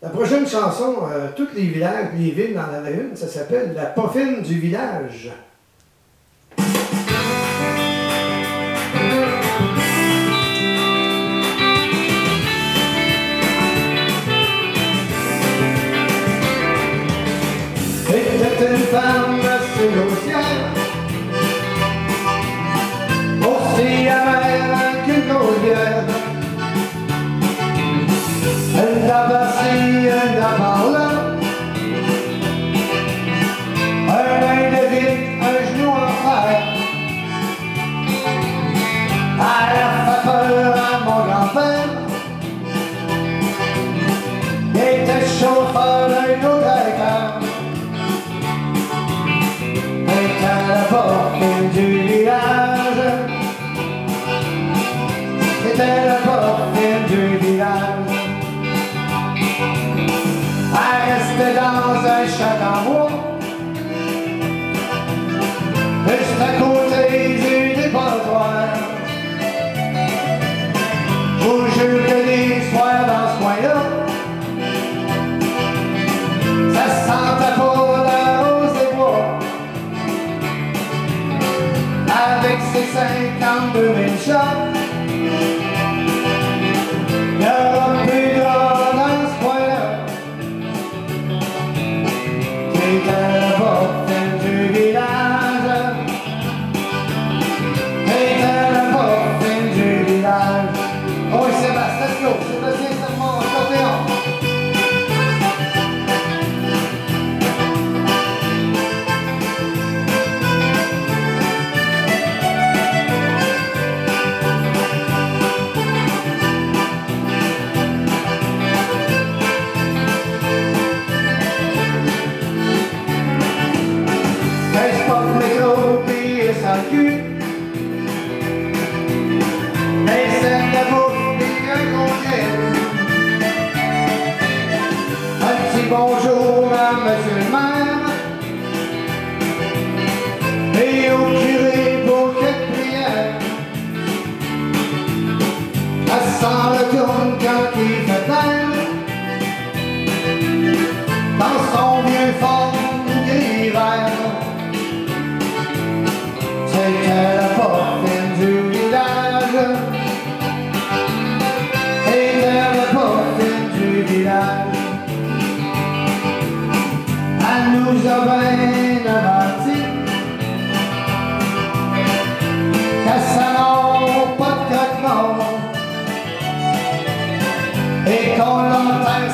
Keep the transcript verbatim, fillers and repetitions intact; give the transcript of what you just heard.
La prochaine chanson, euh, tous les villages, les villes en avaient une, ça s'appelle La Poffine du village. C'était une femme assez grossière, aussi amère qu'une gaudière. Elle n'a pas ci, elle n'a pas là, un œil de vite, un genou en fer. Elle a fait peur à mon grand-père, il était chauffeur d'un autre tracteur. Elle a porté du village, c'était la porte du village. Elle restait dans un château en bois, juste à côté du dépotoir. Je vous jure que les soirs dans ce coin-là, ça sentait pas la rose des bois. Avec ses cinquante-deux mille chats, il y aura plus de rats dans ce coin-là. C'était la porte du village, c'était la porte du village. Oh, Sébastien, Sébastien, c'est mon accordéon. Mais c'est la bouffe et un congé. Un petit bonjour à monsieur le maire et au curé pour quelques prières. Elle sent le tourne quand il fait terre dans son vieux fort gris vert. C'était la porte du village, c'était la porte du village. Elle nous a bien avertis qu'elle s'en pas de croque-mort et qu'on l'enterre